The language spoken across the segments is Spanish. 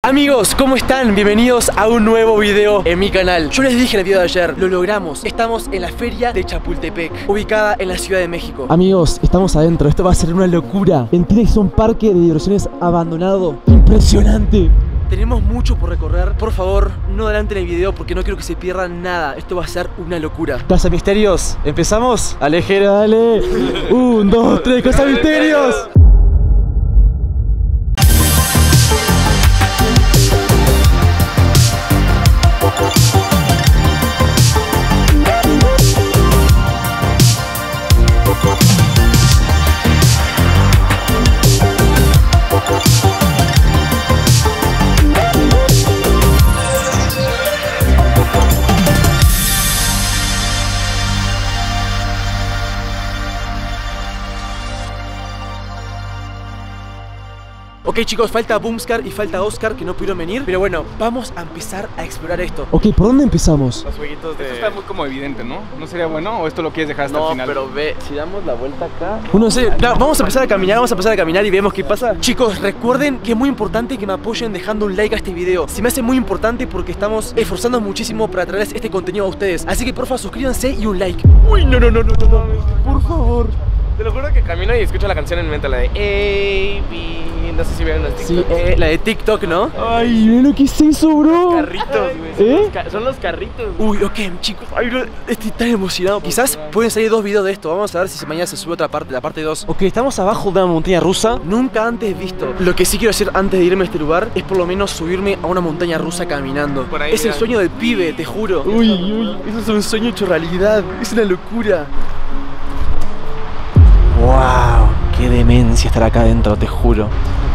Amigos, ¿cómo están? Bienvenidos a un nuevo video en mi canal. Yo les dije en el video de ayer, lo logramos. Estamos en la feria de Chapultepec, ubicada en la Ciudad de México. Amigos, estamos adentro, esto va a ser una locura. Entiendes que es un parque de diversiones abandonado. Impresionante. Tenemos mucho por recorrer. Por favor, no adelanten el video porque no quiero que se pierdan nada. Esto va a ser una locura. Casa Misterios, ¿empezamos? Alejera, dale. 1, 2, 3, Casa Misterios. Ok chicos, falta Boomscar y falta Oscar que no pudieron venir. Pero bueno, vamos a empezar a explorar esto. Ok, ¿por dónde empezamos? Los jueguitos de... Esto está muy como evidente, ¿no? ¿No sería bueno o esto lo quieres dejar hasta el final? No, pero ve, si damos la vuelta acá... Bueno, sí, vamos a empezar a caminar y vemos qué pasa. Chicos, recuerden que es muy importante que me apoyen dejando un like a este video. Se me hace muy importante porque estamos esforzando muchísimo para traerles este contenido a ustedes. Así que porfa, suscríbanse y un like. Uy, no, por favor. Te lo juro que camino y escucho la canción en mi mente, la de A.B. No sé si vieron las TikTok. Sí, la de TikTok, ¿no? Ay, miren lo que es eso, bro. Carritos, güey. Son los carritos. Uy, ok, chicos, ay, no, estoy tan emocionado. Quizás pueden salir 2 videos de esto. Vamos a ver si mañana se sube otra parte, la parte 2. Ok, estamos abajo de una montaña rusa. Nunca antes visto. Lo que sí quiero hacer antes de irme a este lugar es por lo menos subirme a una montaña rusa caminando. Por ahí, es el sueño del pibe, te juro. Uy, eso es un sueño hecho realidad. Es una locura. Wow, qué demencia estar acá adentro, te juro.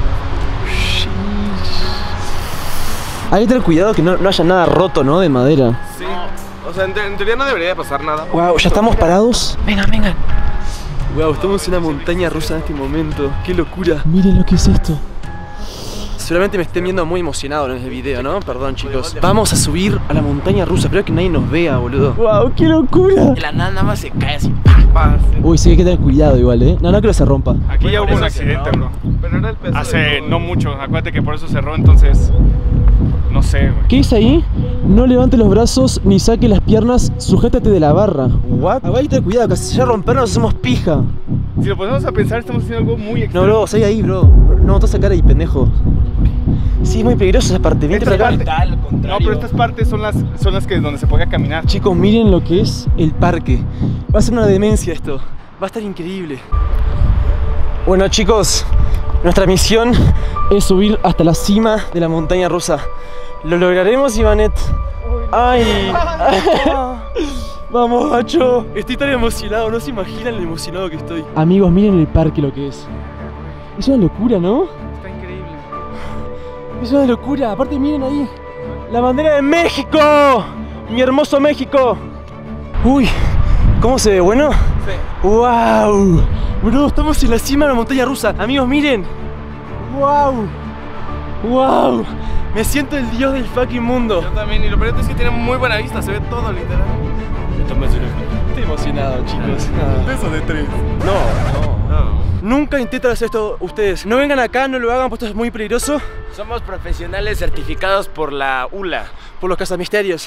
Hay que tener cuidado que no haya nada roto, ¿no? De madera. Sí. O sea, en teoría no debería pasar nada. Wow, ¿ya estamos parados? Vengan. Wow, estamos en una montaña rusa en este momento. Qué locura. Miren lo que es esto. Seguramente me estén viendo muy emocionado en el video, ¿no? Perdón, chicos. Vamos a subir a la montaña rusa. Espero que nadie nos vea, boludo. Wow, qué locura. De la nada más se cae así. Uy, sí, hay que tener cuidado igual, ¿eh? No creo que se rompa. Aquí ya hubo un accidente, bro. Pero era el peso. Hace no mucho. Acuérdate que por eso cerró, entonces... No sé, güey. ¿Qué dice ahí? No levantes los brazos ni saques las piernas, sujétate de la barra. ¿What? Hay que tener cuidado, que si ya rompernos hacemos pija. Si lo ponemos a pensar, estamos haciendo algo muy extraño. No, bro, salí ahí, bro. No, te vas a sacar ahí, pendejo. Sí, es muy peligrosa esa parte. Vente para acá. No, pero estas partes son las que donde se podía caminar. Chicos, miren lo que es el parque. Va a ser una demencia esto. Va a estar increíble. Bueno, chicos, nuestra misión es subir hasta la cima de la montaña rusa. ¿Lo lograremos, Ivanet? ¡Ay! ¡Vamos, macho! Estoy tan emocionado, no se imaginan lo emocionado que estoy. Amigos, miren el parque lo que es. Es una locura, ¿no? Está increíble. Es una locura. Aparte, miren ahí. ¡La bandera de México! ¡Mi hermoso México! Uy, ¿cómo se ve? ¿Bueno? Sí. ¡Wow! Bro, estamos en la cima de la montaña rusa. Amigos, miren. ¡Wow! ¡Wow! Me siento el dios del fucking mundo. Yo también, y lo peor es que tiene muy buena vista, se ve todo literal. Estoy emocionado, chicos. Beso de 3. No. Nunca intenten hacer esto ustedes. No vengan acá, no lo hagan, porque esto es muy peligroso. Somos profesionales certificados por la ULA. Por los cazamisterios.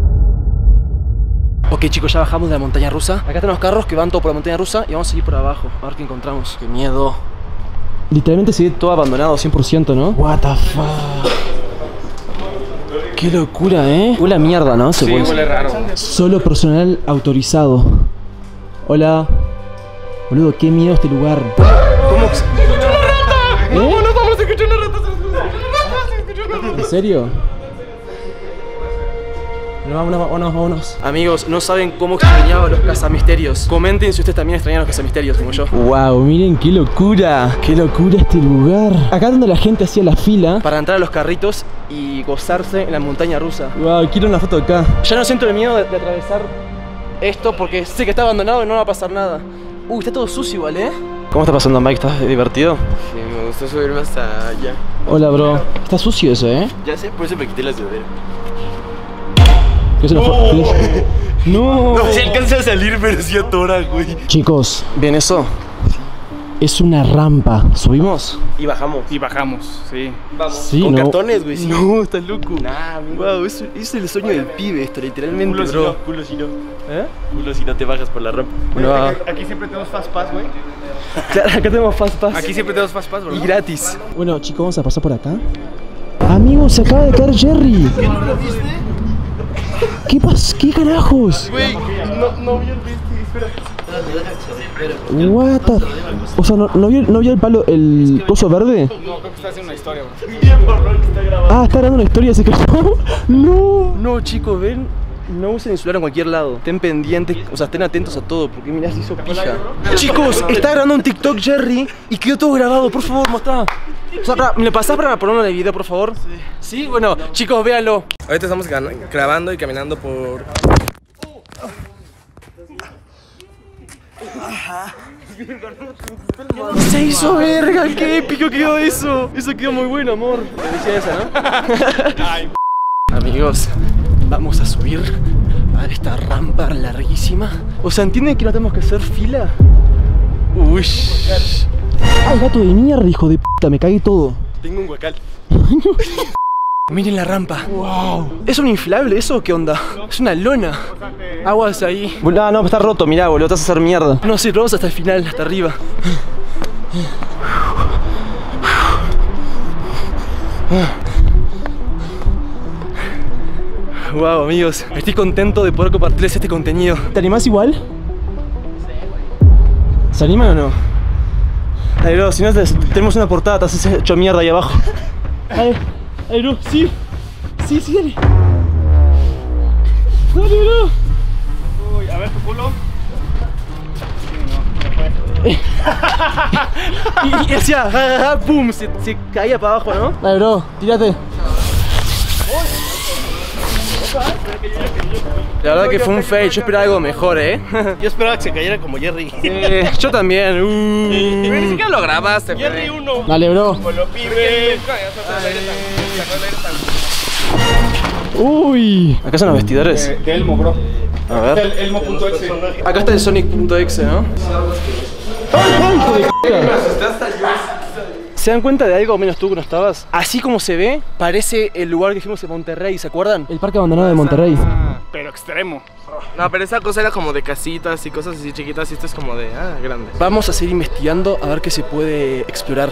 Ok, chicos, ya bajamos de la montaña rusa. Acá están los carros que van todo por la montaña rusa y vamos a seguir por abajo, a ver qué encontramos. Qué miedo. Literalmente se ve todo abandonado, 100%, ¿no? What the fuck. Qué locura, ¿eh? Huele a mierda, ¿no? Sí, huele raro. Solo personal autorizado. Hola. Boludo, qué miedo este lugar. ¿Cómo? No, no vamos a escuchar una rata. ¿En serio? Vámonos. Amigos, no saben cómo extrañaba los cazamisterios. Comenten si ustedes también extrañan los cazamisterios como yo. Wow, miren qué locura. Qué locura este lugar. Acá donde la gente hacía la fila para entrar a los carritos y gozarse en la montaña rusa. Wow, quiero una foto acá. Ya no siento el miedo de atravesar esto porque sé que está abandonado y no va a pasar nada. Uy, está todo sucio igual, ¿eh? ¿Cómo está pasando, Mike? ¿Estás divertido? Sí, me gustó subirme hasta allá. Hola, bro. Está sucio eso, ¿eh? Ya sé, por eso me quité la sudadera. ¿Qué es una foto? ¡No! No se alcanza a salir, pero sí atora, güey. Chicos, ¿ven eso? Es una rampa. ¿Subimos? Y bajamos. Y bajamos, sí. Vamos. Sí, con no. cartones, güey. Sí. No, estás loco. Nah, wow, es el sueño del pibe esto, literalmente, Culo si bro. no, culo si no. ¿Eh? Culo si no te bajas por la rampa. Bueno, No. aquí siempre tenemos Fast Pass, güey. Claro, acá tenemos Fast Pass. Aquí siempre tenemos Fast Pass, bro. Y gratis. Bueno, chicos, vamos a pasar por acá. Amigos, se acaba de caer Jerry. ¿Qué no lo viste? ¿Qué pasa? ¿Qué carajos? Güey, no vi el viste, espera. What the... O sea, ¿no vio el palo, el coso verde? No, creo que está haciendo una historia, bro. Ah, está grabando una historia, se cayó. No. No, chicos, ven. No usen el celular en cualquier lado. Estén pendientes, o sea, estén atentos a todo, porque mirá, se hizo pija. Chicos, está grabando un TikTok Jerry y quedó todo grabado. Por favor, mostrá. O sea, ¿me lo pasás para ponerlo en el video, por favor? Sí. ¿Sí? Bueno, chicos, véanlo. Ahorita estamos grabando y caminando por... Se hizo verga, qué épico quedó eso. Eso quedó muy bueno, amor. Te decía esa, ¿no? Ay, Amigos, vamos a subir a esta rampa larguísima. O sea, ¿entienden que no tenemos que hacer fila? Uy. Ay, gato de mierda, hijo de puta, me cagué todo. Tengo un guacal. Miren la rampa. Wow. ¿Es un inflable eso o qué onda? Es una lona. Aguas ahí. No, no, está roto, mirá, boludo, te vas a hacer mierda. No sé, vamos hasta el final, hasta arriba. Wow, amigos, estoy contento de poder compartirles este contenido. ¿Te animás igual? ¿Se animan o no? Dale, bro, si no tenemos una portada, te has hecho mierda ahí abajo. Dale, bro, sí. Sí, sí, dale. Dale, bro. uy, a ver tu culo. Y hacía, pum, se caía para abajo, ¿no? Dale, bro, tírate. La verdad que fue un fail, yo esperaba algo mejor, ¿eh? Yo esperaba que se cayera como Jerry. Yo también. Ni siquiera lo grabaste, Jerry 1. Dale, bro. Con lo pibe. Uy. Acá son los vestidores. De Elmo, bro. A ver. El Elmo.exe. Acá está el Sonic.exe, ¿no? ¿Se dan cuenta de algo, menos tú que no estabas? Así como se ve, parece el lugar que fuimos en Monterrey, ¿se acuerdan? El parque abandonado de Monterrey. Pero extremo. No, pero esa cosa era como de casitas y cosas así chiquitas y esto es como de, grandes. Vamos a seguir investigando a ver qué se puede explorar.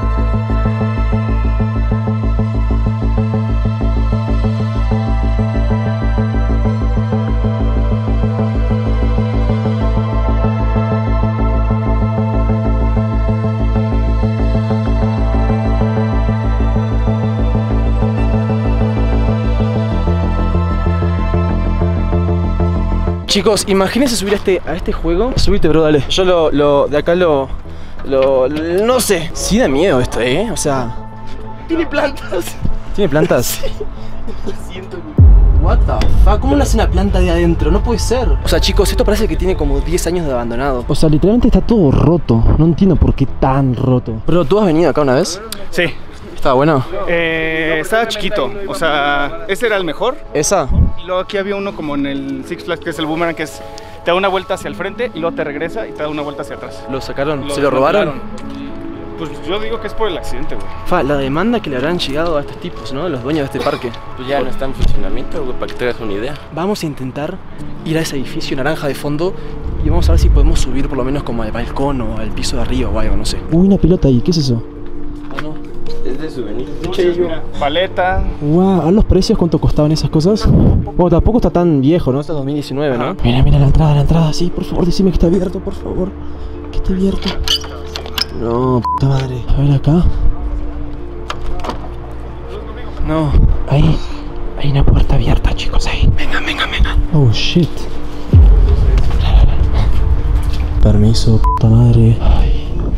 Chicos, imagínense subir a este juego. Subite, bro, dale. Yo de acá no sé. Sí da miedo esto, O sea... Tiene plantas. ¿Tiene plantas? Lo siento. What the fuck, ¿cómo nace una planta de adentro? No puede ser. O sea, chicos, esto parece que tiene como 10 años de abandonado. O sea, literalmente está todo roto. No entiendo por qué tan roto. Pero ¿tú has venido acá una vez? Sí. ¿Estaba bueno? Estaba chiquito. O sea, ese era el mejor. ¿Esa? Y luego aquí había uno como en el Six Flags, que es el Boomerang, que es te da una vuelta hacia el frente y luego te regresa y te da una vuelta hacia atrás. ¿Lo sacaron? ¿Se lo robaron? Pues yo digo que es por el accidente, güey. Fa, la demanda que le habrán llegado a estos tipos, ¿no? Los dueños de este parque. Pues ya no está en funcionamiento, güey, para que te hagas una idea. Vamos a intentar ir a ese edificio naranja de fondo y vamos a ver si podemos subir por lo menos como al balcón o al piso de arriba o algo, no sé. Uy, una pelota ahí, ¿qué es eso? Ah, no. Es de souvenir. Mira, paleta. Wow, ¿a los precios cuánto costaban esas cosas? Bueno, tampoco está tan viejo, ¿no? Esto es 2019, ¿no? Mira, mira la entrada, sí, por favor, decime que está abierto, por favor. Que esté abierto. No, puta madre. A ver acá. No. Ahí. Hay una puerta abierta, chicos, ahí. Vengan. Oh, shit. Permiso, puta madre. Ay.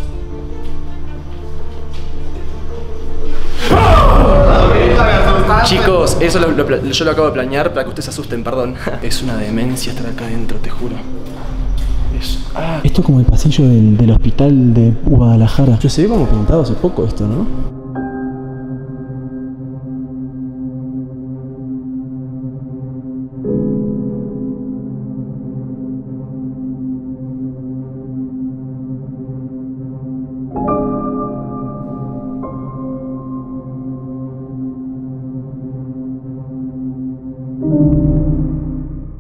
Chicos, eso yo lo acabo de planear para que ustedes se asusten, perdón. Es una demencia estar acá adentro, te juro. Esto es como el pasillo del hospital de Guadalajara. Yo se ve como pintado hace poco esto, ¿no?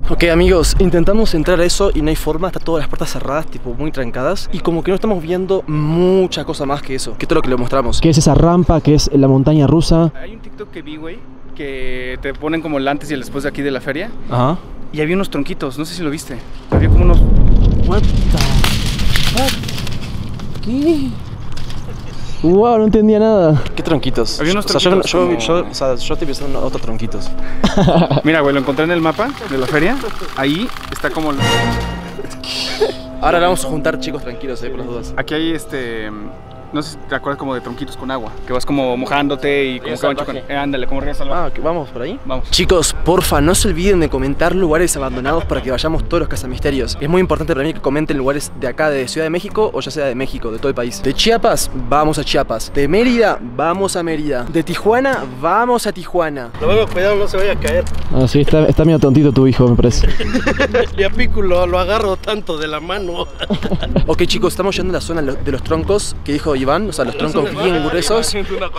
Ok, amigos, intentamos entrar a eso y no hay forma, está todas las puertas cerradas, tipo muy trancadas. Y como que no estamos viendo mucha cosa más que eso, que todo lo que le mostramos. ¿Qué es esa rampa? ¿Qué es la montaña rusa? Hay un TikTok que vi, güey, que te ponen como el antes y el después de aquí de la feria. Ajá. Y había unos tronquitos, no sé si lo viste. Había como unos... What the fuck? ¿Qué? Wow, no entendía nada. ¿Qué tronquitos? Había unos yo estoy pensando en otros tronquitos. Mira, güey, lo encontré en el mapa de la feria. Ahí está como... Ahora vamos a juntar, chicos, tranquilos, por las dudas. Aquí hay no sé si te acuerdas como de tronquitos con agua, que vas como mojándote y como que van chocando. Ándale, como río salvaje. Ah, ¿vamos por ahí? Vamos. Chicos, porfa, no se olviden de comentar lugares abandonados para que vayamos todos los cazamisterios. Es muy importante para mí que comenten lugares de acá, de Ciudad de México, o ya sea de México, de todo el país. De Chiapas, vamos a Chiapas. De Mérida, vamos a Mérida. De Tijuana, vamos a Tijuana. Lo vengo, cuidado, no se vaya a caer. Ah, sí, está medio tontito tu hijo, me parece. Y a Pico lo agarro tanto de la mano. Ok, chicos, estamos yendo a la zona de los troncos que dijo Iván, o sea, los troncos bien gruesos. Y...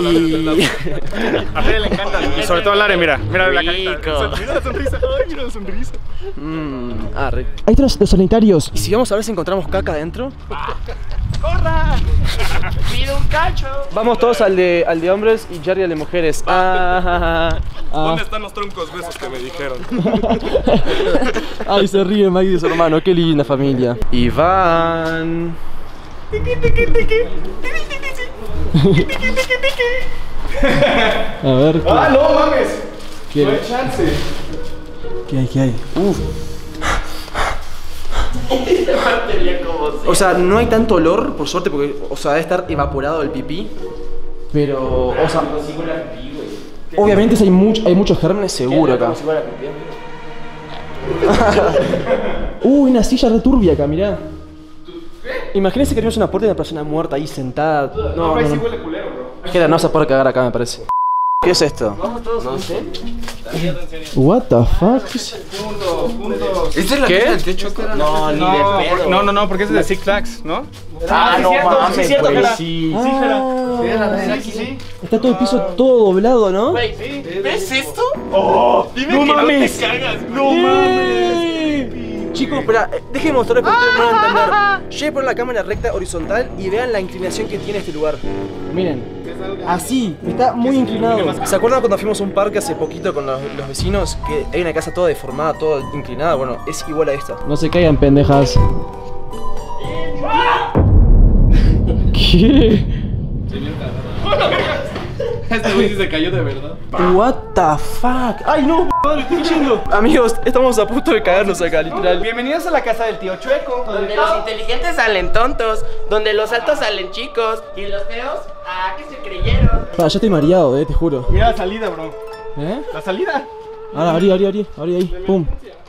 A Fede le encanta. Y sobre todo a Lare, mira la carita. Mira la sonrisa. Ay, mira la sonrisa. Ahí están los sanitarios. ¿Y si vamos a ver si encontramos caca adentro? ¡Corra! ¡Pide un cacho! Vamos todos al de hombres y Jerry al de mujeres. ¿Dónde están los troncos besos que me dijeron? Ay, se ríe Mike de su hermano, qué linda familia. Iván. A ver, ¿qué? ¡Ah, no mames! ¿Qué? No hay chance. ¿Qué hay? O sea, no hay tanto olor, por suerte, porque, o sea, debe estar evaporado el pipí. Pero, o sea, obviamente hay muchos gérmenes seguro acá. Uy, una silla returbia acá, mirá. Imagínense que tenemos una puerta y una persona muerta ahí sentada. No. Sí huele culero, bro. Jera, no vas a poder cagar acá, me parece. ¿Qué es esto? Vamos todos juntos. What the fuck? ¿Esta es la ¿Qué? del techo? No, ni de pedo. No, porque es de Six Flags, ¿no? Ah, no mames, sí, cierto, güey, Jera. sí. Sí, Jera. Sí. Está todo el piso todo doblado, ¿no? Güey, ¿ves esto? ¡Oh! Dime ¡No que mames! no te cagas, güey. ¡No mames! Chicos, espera, déjenme mostrarles porque ustedes no van a entender. Lleven por la cámara recta horizontal y vean la inclinación que tiene este lugar. Miren, así, está muy inclinado. ¿Se acuerdan cuando fuimos a un parque hace poquito con los vecinos? Que hay una casa toda deformada, toda inclinada. Bueno, es igual a esta. No se caigan, pendejas. ¿Qué? Este güey se cayó de verdad. What the fuck? Ay no, madre, estoy cayendo. Amigos, estamos a punto de caernos acá, literal. Bienvenidos a la casa del tío Chueco. Donde los inteligentes salen tontos, donde los altos salen chicos y los feos, ¿a qué se creyeron? Ya estoy mareado, te juro. Mira la salida, bro. ¿Eh? La salida. Ahora, abrí ahí, pum.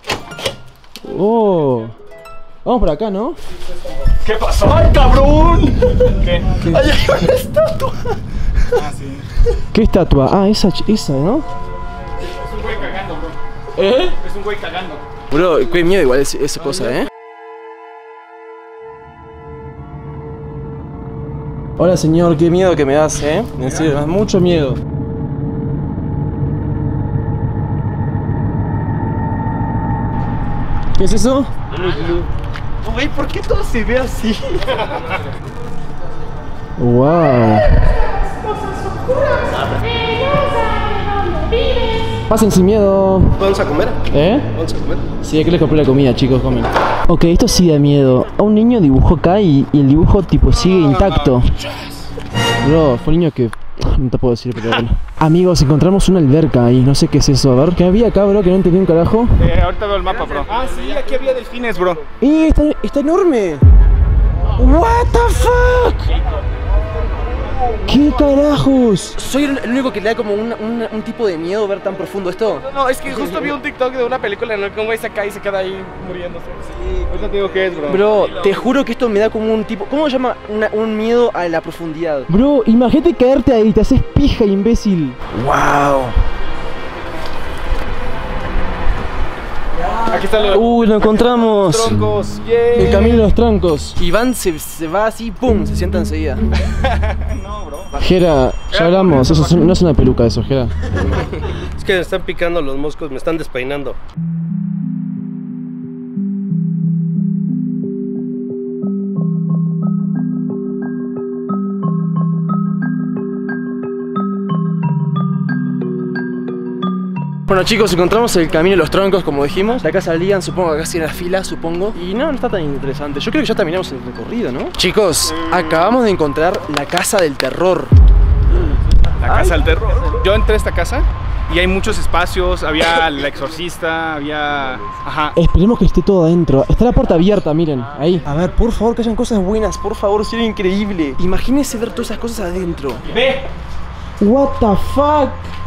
Oh. Vamos por acá, ¿no? ¿Qué pasó? ¡Ay, cabrón! ¿Qué? ¿Qué? ¡Ay, hay una estatua! Ah, sí. ¿Qué estatua? Ah, esa, ¿no? Es un güey cagando, bro. ¿Eh? Es un güey cagando. Bro, qué miedo igual esa cosa, ¿eh? Hola señor, qué miedo que me das, ¿eh? En serio, me das mucho miedo. ¿Qué es eso? Güey, ¿por qué todo se ve así? Wow. Pasen sin miedo. ¿Vamos a comer? ¿Eh? ¿Vamos a comer? Sí, aquí les compré la comida, chicos, comen. Ok, esto sí da miedo. A un niño dibujó acá y el dibujo tipo sigue intacto. Bro, fue un niño que... No te puedo decir, pero bueno. Amigos, encontramos una alberca ahí, no sé qué es eso. A ver, ¿qué había acá, bro? Que no entendí un carajo. Ahorita veo el mapa, bro. Ah, sí, aquí había delfines, bro. Está enorme. What the fuck? ¿Qué carajos? Soy el único que le da como un tipo de miedo ver tan profundo esto. No, es que justo vi un TikTok de una película en la que un güey se cae y se queda ahí muriéndose. Sí, ahorita te digo qué es, bro. Bro, te juro que esto me da como un tipo... ¿Cómo se llama? Un miedo a la profundidad. Bro, imagínate caerte ahí, te haces pija, imbécil. Wow. Aquí está lo... Uy, lo encontramos. troncos. Yeah. El camino de los troncos. Iván se va así, pum, se sienta enseguida. No, bro. Jera, ya hablamos, eso no es una peluca eso, Jera. Es que me están picando los moscos, me están despeinando. Bueno chicos, encontramos el camino de los troncos, como dijimos. De acá salían, supongo que acá sí en la fila, supongo. Y no está tan interesante. Yo creo que ya terminamos el recorrido, ¿no? Chicos, acabamos de encontrar la casa del terror. La casa del terror. Yo entré a esta casa y hay muchos espacios. Había el exorcista, había... Ajá. Esperemos que esté todo adentro. Está la puerta abierta, miren, ahí. A ver, por favor, que hayan cosas buenas. Por favor, sería increíble. Imagínense ver todas esas cosas adentro. ¡Ve! What the fuck.